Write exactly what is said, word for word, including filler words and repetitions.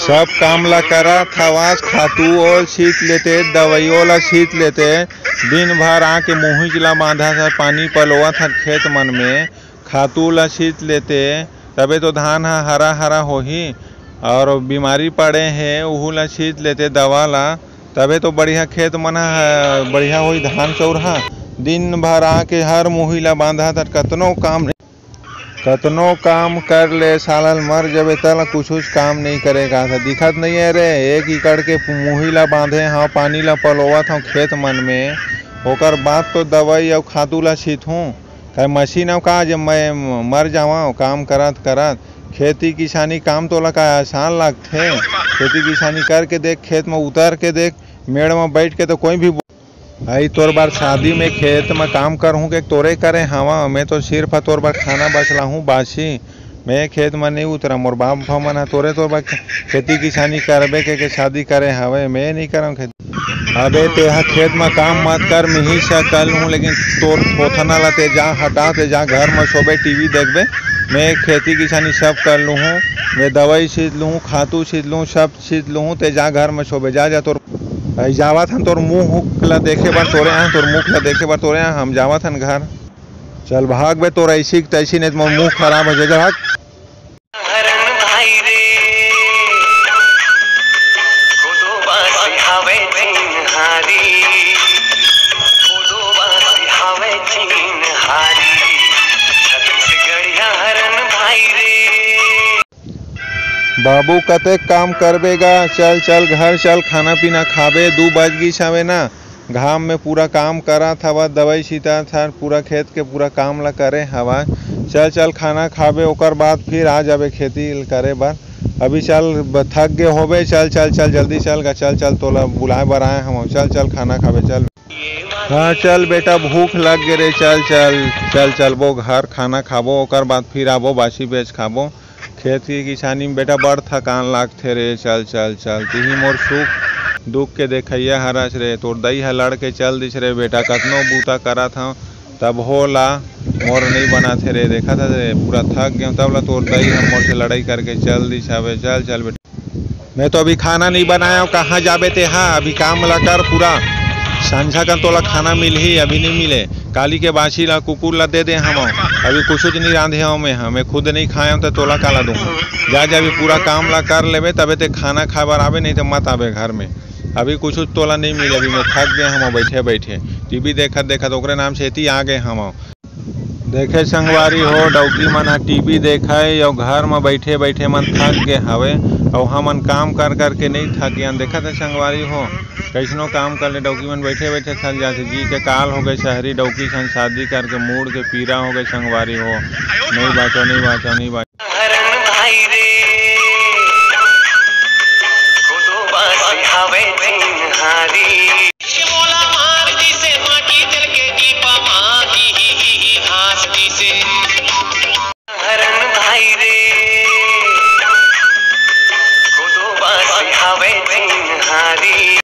सब काम ला करा थवास खातू और छीट लेते दवाइयों ला छीट लेते दिन भर आके मुहिज ला बांधा था पानी पलोवा था खेत मन में खातू ला छीट लेते तबे तो धान हा हरा हरा होही और बीमारी पड़े हैं उहू ला छीट लेते दवा ला तबे तो बढ़िया खेत मन बढ़िया होई धान चौरहा दिन भर आके हर मुही ला बांधा था कतनो काम कतनो काम कर ले सालल मर जबे तल कुछ काम नहीं करेगा था दिखत नहीं है रे एक एकड़ के मुही ला बांधे हाँ पानी ला पलोवत हूँ खेत मन में ओकर बाद तो दवाई और खादू ला छीटूँ कहीं मशीन अब का जब मैं मर जावा काम करत करत खेती किसानी काम तो लगा आसान लगते खेती किसानी करके देख खेत में उतर के देख मेड़ में बैठ के तो कोई भी भाई तोर बार शादी में खेत में काम करूँ के तोरे करे हवा मैं तो सिर्फ तोर बार खाना बचला हूँ बासी मैं खेत में नहीं उतरा मोर बाप मन है तोरे तोर बार खेती किसानी करबे के, के शादी करे हवे मैं नहीं करऊँ खेती अबे तेहा खेत में काम मत कर मैं ही से कर लूँ लेकिन तोर थोथना ला ते जा हटा ते जा घर में सोबे टीवी देखबे मैं खेती किसानी सब कर लूँ मैं दवाई छीट लूँ खातू छीट लूँ सब छीट लूँ ते जा घर में सोबे जा जा तोर जावत हन तोर मुँह ला देखे बार तोरे यहाँ तोर मुख ला देखे बार तोरे यहाँ हम जावत हन घर चल भाग बे तोर ऐसी तैसी नहीं तो मुँह खराब हो जाएगा भाग बाबू कते काम करबेगा चल चल घर चल खाना पीना खाबे दू बज गई छावे ना घाम में पूरा काम करा था दवाई छीटा था पूरा खेत के पूरा काम ला करे हवा चल चल खाना खाबे ओकर बाद फिर आ जाबे खेती करे बार अभी चल थक गए होबे चल चल चल जल्दी चल गा चल चल तोला बुलाए बर आए हम चल चल खाना खाबे चल हाँ चल बेटा भूख लग गए रे चल चल चल चल वो घर खाना खाबो ओकर बाद फिर आबो बासी बेच खाबो खेती किसानी में बेटा बड़ थकान लागते रे चल चल चल तिही मोर सुख दुख के देखैया हरस रे तोर दई है लड़ के चल दिस रे बेटा कतनो बूता करा था तब होला मोर नहीं बना थे रे देखा था रे पूरा थक गया तब ला तोर दई है मोर से लड़ाई करके चल दिस हवे चल चल बेटा मैं तो अभी खाना नहीं बनाया हूँ कहाँ जाबे ते हाँ अभी काम ला कर पूरा सांझा का तोला खाना मिल ही अभी नहीं मिले काली के बाछी ला कुकुर ला दे दे हम अभी कुछ नहीं रांधे हूँ मैं हमें खुद नहीं खाए हूँ तो तोला काला दूँ जा जा अभी पूरा काम ला कर लेबे तबे ते खाना खाए बार आवे नहीं तो मत आवे घर में अभी कुछ तोला नहीं मिले अभी मैं थक गए हम बैठे बैठे टीवी देखत देखत ओकरे नाम से इतनी आ गए हम देखे संगवारी हो डौकी मन टीवी देखे और घर में बैठे बैठे मन थक गए हवे और हमन काम कर करके नहीं थक गए देखा था संगवारी हो कैसनो काम कर ले डौकी मन बैठे बैठे थक जाते जी के काल हो गए शहरी डौकी सन शादी करके मूड के पीरा हो गए संगवारी हो नहीं बाचो नहीं बाचो नहीं बाचो